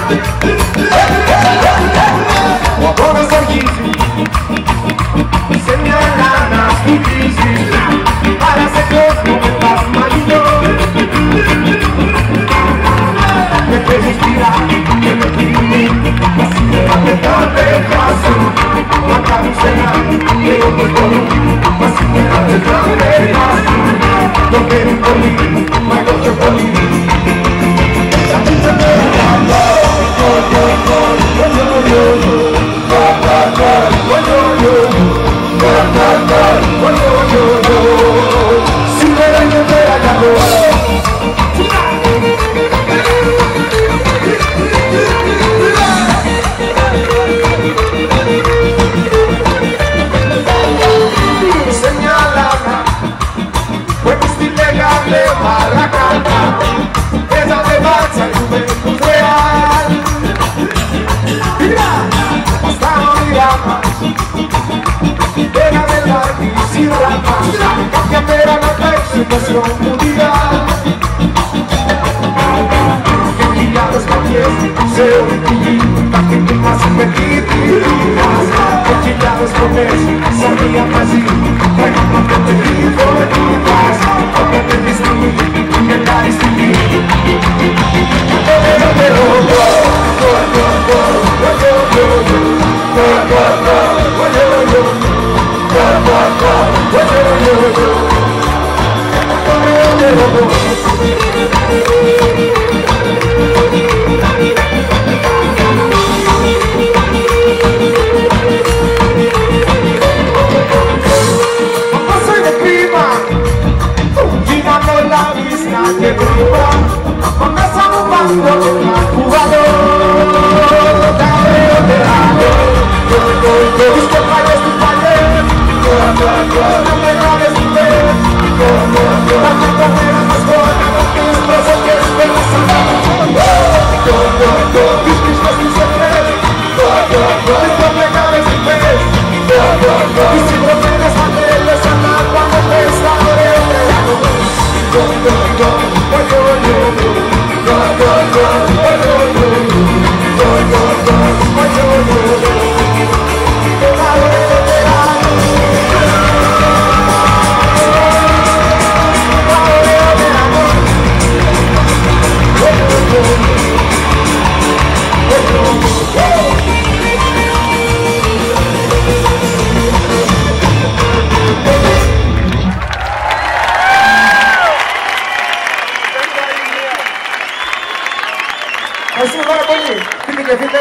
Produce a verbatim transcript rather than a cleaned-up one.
Ο αγώνας αρχίζει, σε μια λάνα σκουπίζει, αλλά σε κόσμο με πας μαγικό. Με παίζεις πειρά και με κλείνει, μα σήμερα μετά δεν χάσω. Μα κάνουν στενά και όπως μπορούν, μα σήμερα μετά δεν χάσω. Το παίρνουν πολύ, μα εγώ πιο πολύ. Σήμερα είναι μέρα για το σε μια λάνα που εμείς τη λέγαμε παρακάτα, παίζαμε μπάτσα του Juventus Real. Μας τα όνειρά μας λέγαμε λάθη η σειρά μας, κάποια μέρα να παίξουμε στο Μουντιάλ. Και χιλιάδες ματιές σε όλη τη γη, τα χτύπη μας συμμετείχοι μας. Και χιλιάδες φωνές σαν μία μαζί, τρέχουμε από το τελείω μας. Από τη στιγμή και κάνει στη γη. Ευχαριστούμε πάρα πολύ.